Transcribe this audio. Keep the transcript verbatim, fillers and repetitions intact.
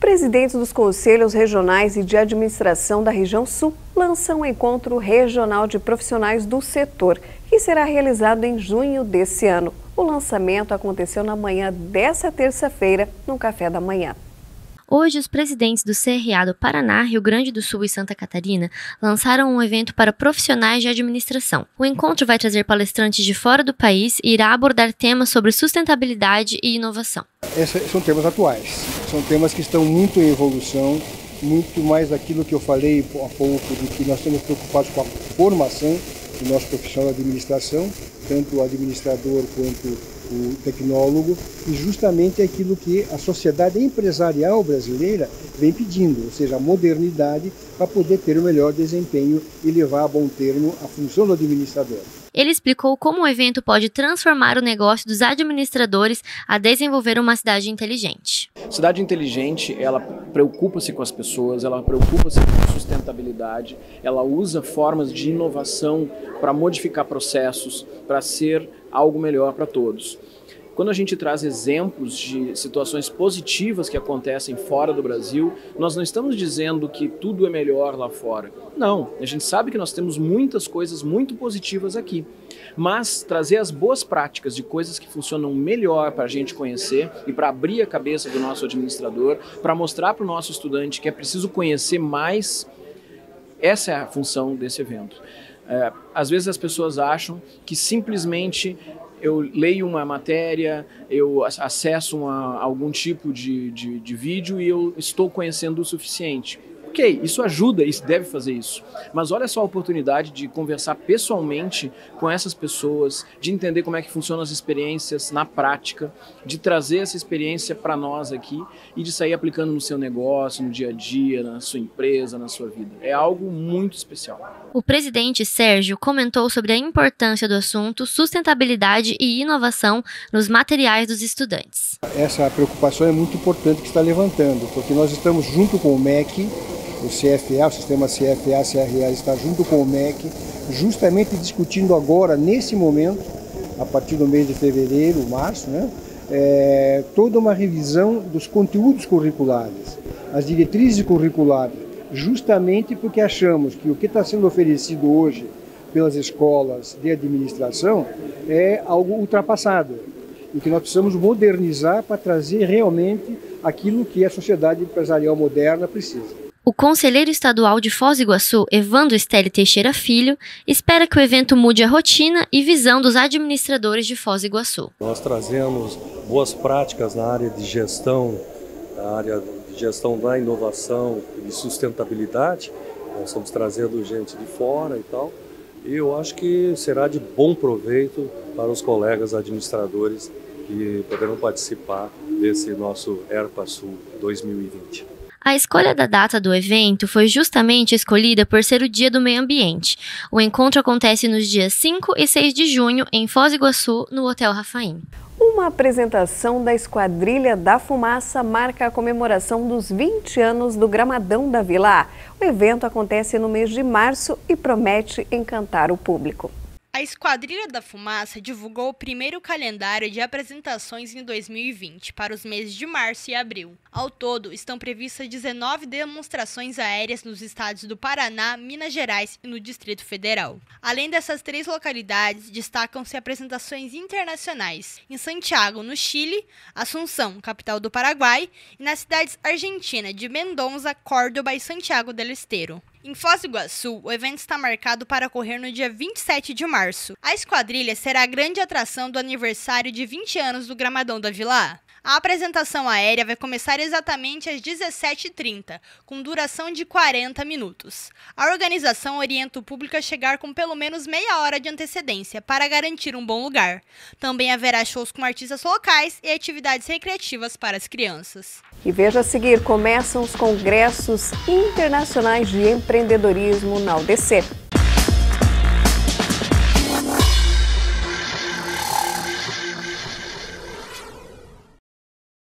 Presidentes dos conselhos regionais e de administração da região sul lançam um encontro regional de profissionais do setor, que será realizado em junho desse ano. O lançamento aconteceu na manhã dessa terça-feira, no café da manhã. Hoje, os presidentes do C R A do Paraná, Rio Grande do Sul e Santa Catarina lançaram um evento para profissionais de administração. O encontro vai trazer palestrantes de fora do país e irá abordar temas sobre sustentabilidade e inovação. Esses são temas atuais, são temas que estão muito em evolução, muito mais daquilo que eu falei há pouco, de que nós estamos preocupados com a formação do nosso profissional de administração, tanto o administrador quanto o tecnólogo, e justamente aquilo que a sociedade empresarial brasileira vem pedindo, ou seja, a modernidade para poder ter o melhor desempenho e levar a bom termo a função do administrador. Ele explicou como o evento pode transformar o negócio dos administradores a desenvolver uma cidade inteligente. Cidade inteligente, ela preocupa-se com as pessoas, ela preocupa-se com sustentabilidade, ela usa formas de inovação para modificar processos, para ser algo melhor para todos. Quando a gente traz exemplos de situações positivas que acontecem fora do Brasil, nós não estamos dizendo que tudo é melhor lá fora. Não, a gente sabe que nós temos muitas coisas muito positivas aqui. Mas trazer as boas práticas de coisas que funcionam melhor para a gente conhecer e para abrir a cabeça do nosso administrador, para mostrar para o nosso estudante que é preciso conhecer mais, essa é a função desse evento. É, às vezes as pessoas acham que simplesmente eu leio uma matéria, eu acesso uma, algum tipo de, de, de vídeo e eu estou conhecendo o suficiente. Ok, isso ajuda, isso deve fazer isso. Mas olha só a oportunidade de conversar pessoalmente com essas pessoas, de entender como é que funcionam as experiências na prática, de trazer essa experiência para nós aqui e de sair aplicando no seu negócio, no dia a dia, na sua empresa, na sua vida. É algo muito especial. O presidente Sérgio comentou sobre a importância do assunto sustentabilidade e inovação nos materiais dos estudantes. Essa preocupação é muito importante que está levantando, porque nós estamos junto com o M E C, o C F A, o sistema C F A, C R A está junto com o M E C, justamente discutindo agora, nesse momento, a partir do mês de fevereiro, março, né, é, toda uma revisão dos conteúdos curriculares, as diretrizes curriculares, justamente porque achamos que o que está sendo oferecido hoje pelas escolas de administração é algo ultrapassado e que nós precisamos modernizar para trazer realmente aquilo que a sociedade empresarial moderna precisa. O conselheiro estadual de Foz do Iguaçu, Evandro Stelli Teixeira Filho, espera que o evento mude a rotina e visão dos administradores de Foz do Iguaçu. Nós trazemos boas práticas na área de gestão, na área de gestão da inovação e sustentabilidade. Nós estamos trazendo gente de fora e tal. E eu acho que será de bom proveito para os colegas administradores que poderão participar desse nosso ERPASul dois mil e vinte. A escolha da data do evento foi justamente escolhida por ser o Dia do Meio Ambiente. O encontro acontece nos dias cinco e seis de junho, em Foz do Iguaçu, no Hotel Rafaim. Uma apresentação da Esquadrilha da Fumaça marca a comemoração dos vinte anos do Gramadão da Vila. O evento acontece no mês de março e promete encantar o público. A Esquadrilha da Fumaça divulgou o primeiro calendário de apresentações em dois mil e vinte para os meses de março e abril. Ao todo, estão previstas dezenove demonstrações aéreas nos estados do Paraná, Minas Gerais e no Distrito Federal. Além dessas três localidades, destacam-se apresentações internacionais em Santiago, no Chile, Assunção, capital do Paraguai, e nas cidades argentinas de Mendoza, Córdoba e Santiago del Estero. Em Foz do Iguaçu, o evento está marcado para ocorrer no dia vinte e sete de março. A esquadrilha será a grande atração do aniversário de vinte anos do Gramadão da Vila. A apresentação aérea vai começar exatamente às dezessete e trinta, com duração de quarenta minutos. A organização orienta o público a chegar com pelo menos meia hora de antecedência para garantir um bom lugar. Também haverá shows com artistas locais e atividades recreativas para as crianças. E veja a seguir, começam os congressos internacionais de empreendedorismo na U D C.